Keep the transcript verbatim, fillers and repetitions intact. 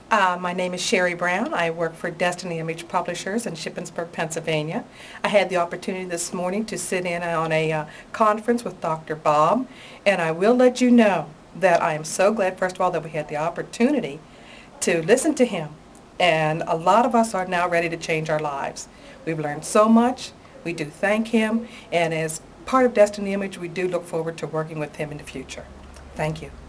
Uh, my name is Sherry Brown. I work for Destiny Image Publishers in Shippensburg, Pennsylvania. I had the opportunity this morning to sit in on a uh, conference with Doctor Bob, and I will let you know that I am so glad, first of all, that we had the opportunity to listen to him. And a lot of us are now ready to change our lives. We've learned so much. We do thank him, and as part of Destiny Image, we do look forward to working with him in the future. Thank you.